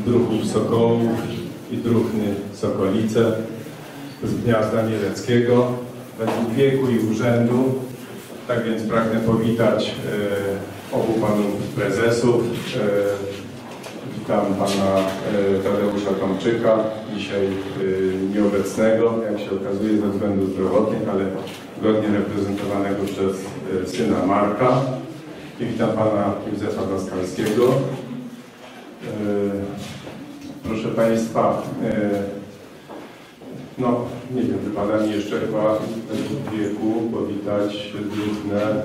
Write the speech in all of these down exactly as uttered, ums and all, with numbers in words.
druhów sokołów i druhny sokolice z gniazda mieleckiego według wieku i urzędu. Tak więc pragnę powitać e, obu panów prezesów. E, witam pana e, Tadeusza Tomczyka, dzisiaj e, nieobecnego, jak się okazuje, ze względów zdrowotnych, ale godnie reprezentowanego przez e, syna Marka. I witam pana Józefa Daskalskiego. E, proszę państwa, e, no nie wiem, wypada mi jeszcze chyba w wieku powitać drużynę e,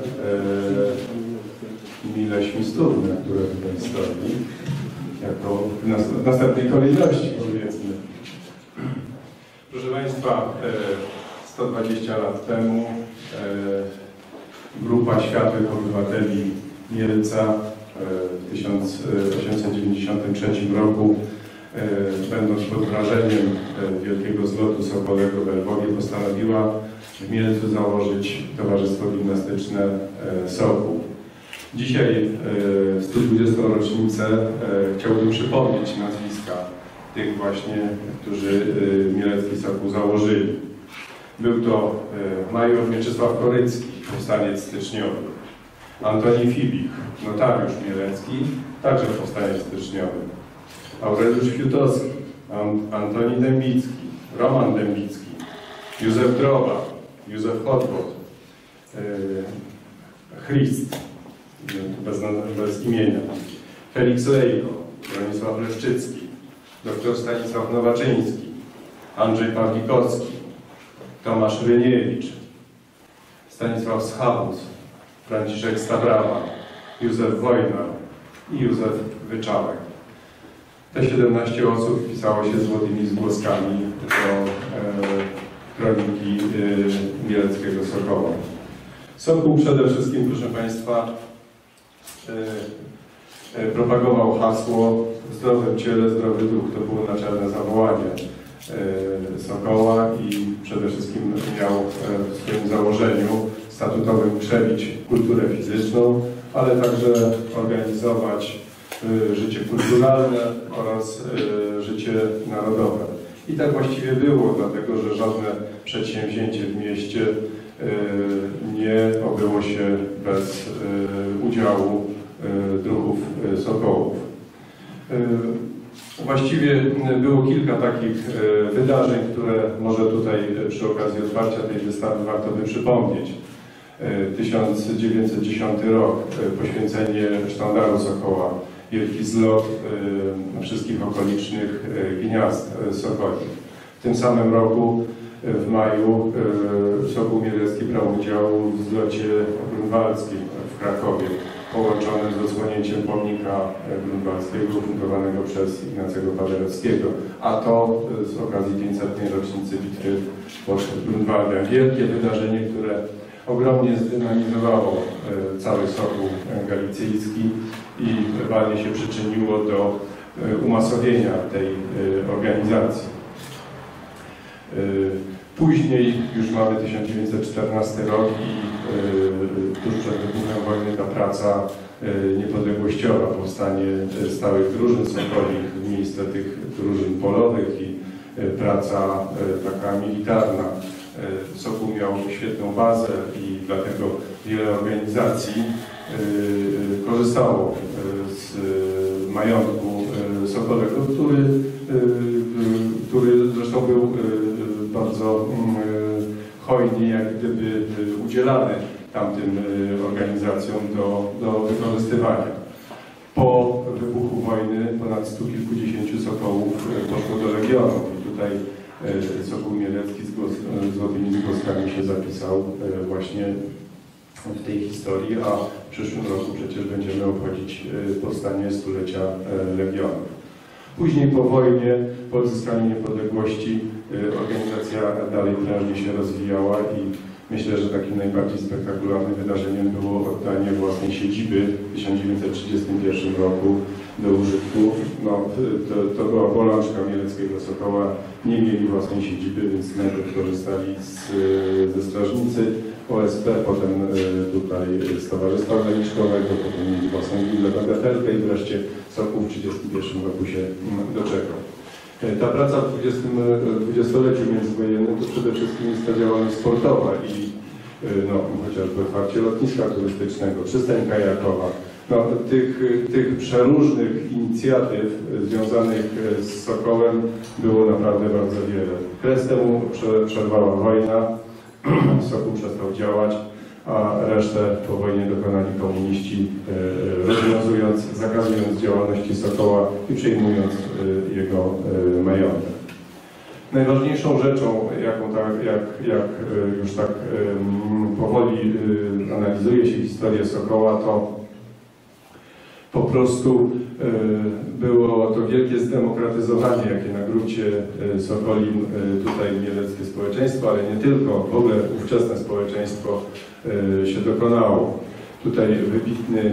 Mile Śmistówne, które tutaj stoi, jako w, nas, w następnej kolejności, powiedzmy. Proszę państwa, e, sto dwadzieścia lat temu e, grupa światłych obywateli Mielca e, w tysiąc osiemset dziewięćdziesiątym trzecim roku, będąc pod wrażeniem wielkiego zlotu sokolego w Lwowie, postanowiła w Mielcu założyć Towarzystwo Gimnastyczne Sokół. Dzisiaj w stu dwudziestą rocznicę chciałbym przypomnieć nazwiska tych właśnie, którzy Mielecki Sokół założyli. Był to major Mieczysław Korycki, powstaniec styczniowy, Antoni Fibik, notariusz mielecki, także powstaniec styczniowy, Aureliusz Fiutowski, Antoni Dębicki, Roman Dębicki, Józef Droba, Józef Chodwot, yy, Christ, bez, bez imienia, Felix Lejko, Bronisław Leszczycki, dr Stanisław Nowaczyński, Andrzej Pawlikowski, Tomasz Ryniewicz, Stanisław Schabus, Franciszek Stabrawa, Józef Wojnar i Józef Wyczałek. Te siedemnaście osób wpisało się złotymi zgłoskami do e, kroniki e, Mieleckiego Sokoła. Sokół przede wszystkim, proszę państwa, e, e, propagował hasło zdrowe w ciele, zdrowy duch. To było naczelne zawołanie e, Sokoła i przede wszystkim miał e, w swoim założeniu statutowym krzewić kulturę fizyczną, ale także organizować życie kulturalne oraz y, życie narodowe. I tak właściwie było, dlatego że żadne przedsięwzięcie w mieście y, nie obyło się bez y, udziału y, druhów y, sokołów. Y, właściwie było kilka takich y, wydarzeń, które może tutaj y, przy okazji otwarcia tej wystawy warto by przypomnieć. tysiąc dziewięćset dziesiąty rok, poświęcenie sztandaru Sokoła, wielki zlot y, wszystkich okolicznych y, gniazd y, sokoli. W tym samym roku, y, w maju, y, Sokół Mielecki brał udział w zlocie grunwaldzkim w Krakowie, połączonym z odsłonięciem pomnika grunwaldzkiego fundowanego przez Ignacego Paderewskiego, a to y, z okazji pięćsetnej rocznicy bitwy pod Grunwaldem. Wielkie wydarzenie, które ogromnie zdynamizowało y, cały Sokół galicyjski i walnie się przyczyniło do umasowienia tej organizacji. Później już mamy tysiąc dziewięćset czternasty rok i tuż przed wybuchem wojny ta praca niepodległościowa, powstanie stałych drużyn sokolich w miejsce tych drużyn polowych i praca taka militarna. Sokół miał świetną bazę i dlatego wiele organizacji korzystało z majątku sokolego, który, który zresztą był bardzo hojnie jak gdyby udzielany tamtym organizacjom do, do wykorzystywania. Po wybuchu wojny ponad stu kilkudziesięciu sokołów poszło do Legionów i tutaj Sokół Mielecki z głos, złotymi zgłoskami się zapisał właśnie w tej historii, a w przyszłym roku przecież będziemy obchodzić powstanie stulecia Legionów. Później po wojnie, po odzyskaniu niepodległości, organizacja dalej prężnie się rozwijała i myślę, że takim najbardziej spektakularnym wydarzeniem było oddanie własnej siedziby w tysiąc dziewięćset trzydziestym pierwszym roku do użytku. No, to, to była bolączka Mieleckiego Sokoła, nie mieli własnej siedziby, więc najpierw korzystali z, ze strażnicy, O S P, potem tutaj z Towarzystwa Organicznego, potem między własną Gilę Bagatelkę i wreszcie Sokół w tysiąc dziewięćset trzydziestym pierwszym roku się doczekał. Ta praca w dwudziestoleciu międzywojennym to przede wszystkim jest ta działalność sportowa i no, chociażby otwarcie lotniska turystycznego, przystań kajakowa. No, tych, tych przeróżnych inicjatyw związanych z Sokołem było naprawdę bardzo wiele. Kres temu przerwała wojna, Sokół przestał działać, a resztę po wojnie dokonali komuniści, rozwiązując, zakazując działalności Sokoła i przejmując jego majątek. Najważniejszą rzeczą, jaką tak, jak, jak już tak powoli analizuje się historię Sokoła, to po prostu było to wielkie zdemokratyzowanie, jakie na gruncie Sokolim tutaj mieleckie społeczeństwo, ale nie tylko, w ogóle ówczesne społeczeństwo się dokonało. Tutaj wybitny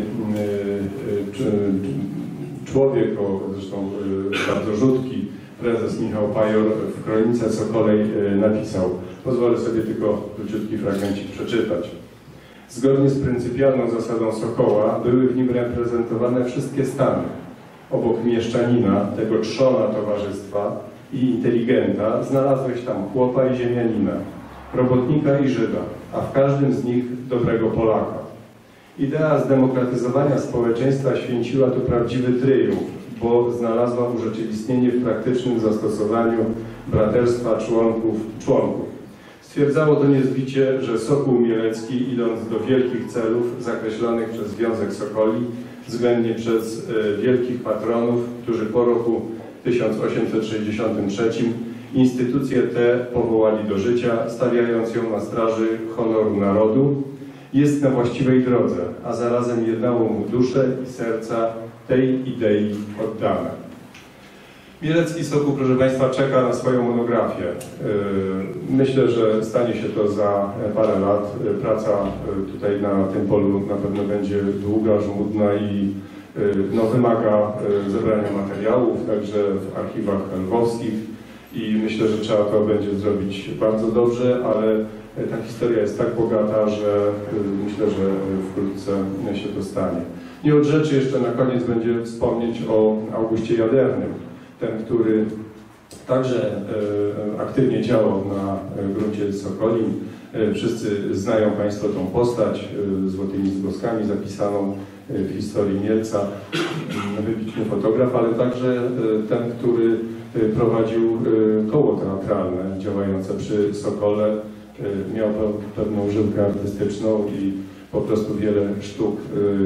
człowiek, o zresztą bardzo rzutki, prezes Michał Pajor w kronice Sokolej napisał. Pozwolę sobie tylko króciutki fragmencik przeczytać. Zgodnie z pryncypialną zasadą Sokoła były w nim reprezentowane wszystkie stany. Obok mieszczanina, tego trzona towarzystwa i inteligenta, znalazłeś tam chłopa i ziemianina, robotnika i Żyda, a w każdym z nich dobrego Polaka. Idea zdemokratyzowania społeczeństwa święciła tu prawdziwy tryumf, bo znalazła urzeczywistnienie w praktycznym zastosowaniu braterstwa członków członków. Stwierdzało to niezbicie, że Sokół Mielecki, idąc do wielkich celów zakreślonych przez Związek Sokoli, względnie przez e, wielkich patronów, którzy po roku tysiąc osiemset sześćdziesiątym trzecim instytucję tę powołali do życia, stawiając ją na straży honoru narodu, jest na właściwej drodze, a zarazem jednało mu duszę i serca tej idei oddane. Mielecki Sokół, proszę Państwa, czeka na swoją monografię. Myślę, że stanie się to za parę lat. Praca tutaj na tym polu na pewno będzie długa, żmudna i no, wymaga zebrania materiałów, także w archiwach lwowskich i myślę, że trzeba to będzie zrobić bardzo dobrze, ale ta historia jest tak bogata, że myślę, że wkrótce się to stanie. Nie od rzeczy jeszcze na koniec będzie wspomnieć o Augustie Jadernym. Ten, który także e, aktywnie działał na gruncie Sokolim. E, wszyscy znają Państwo tą postać e, złotymi zgłoskami zapisaną e, w historii Mielca. E, wybitny fotograf, ale także e, ten, który e, prowadził e, koło teatralne działające przy Sokole. E, miał pe pewną żyłkę artystyczną i po prostu wiele sztuk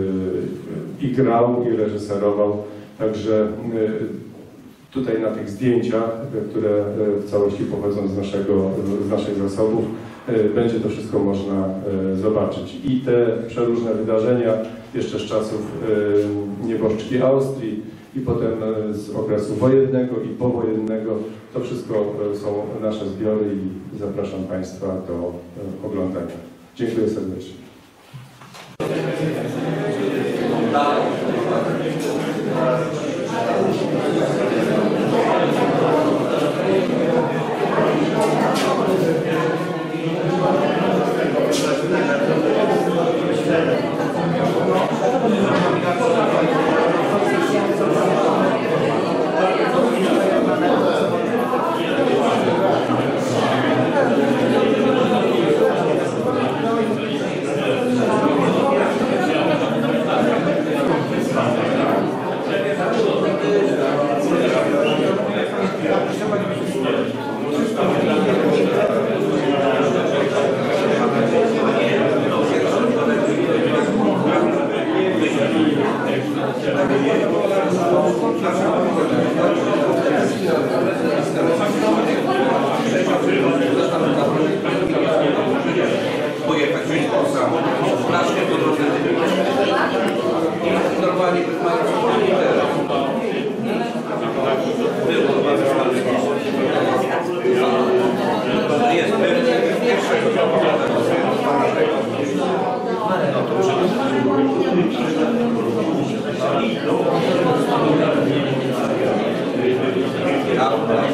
e, i grał, i reżyserował. Także e, tutaj na tych zdjęciach, które w całości pochodzą z, naszego, z naszych zasobów, będzie to wszystko można zobaczyć. I te przeróżne wydarzenia jeszcze z czasów nieboszczki Austrii i potem z okresu wojennego i powojennego, to wszystko są nasze zbiory i zapraszam Państwa do oglądania. Dziękuję serdecznie.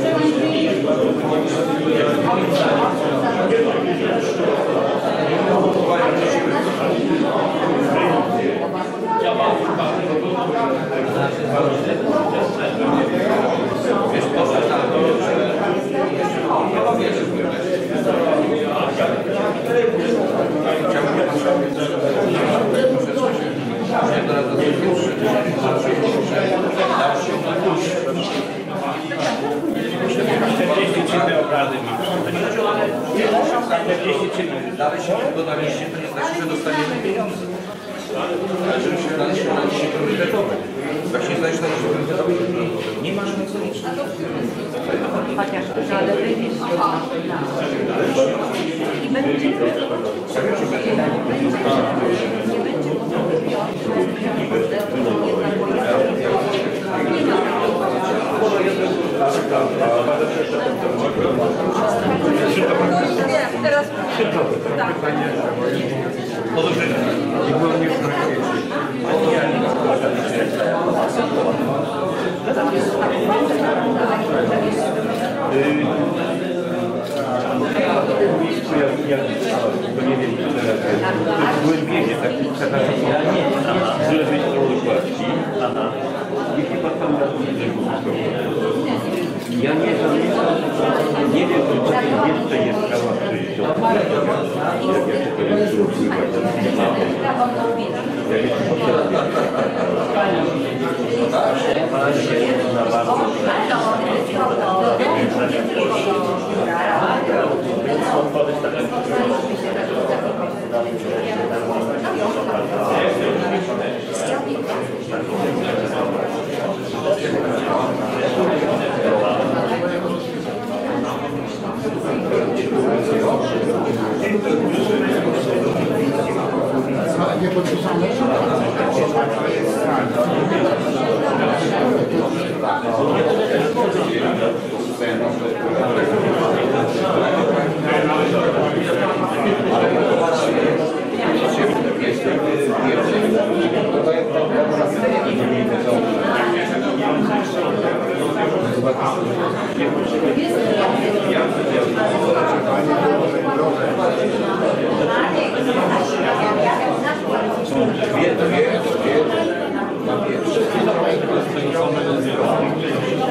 Ja dalej się nie pogadaliście, to nie znaczy, że dostaniecie pieniądze. Ale żeby się dalej się naliście priorytetowe. Jak się zdajesz naliście priorytetowe, nie masz na co liczyć. Chociaż żaden wyjść. I będzie teraz tak. To nie wiem, głębienie takich przepraszam, żeby być płatki. Jeśli pan tam da ja nie wiem, nie wiem, czy jeszcze jest prawa sześćdziesiąt. Jak ja się to jest używać, jak jest potrzebne. Na bardzo nie podpisane. Wie, to wie, to wie. Na pierwsze.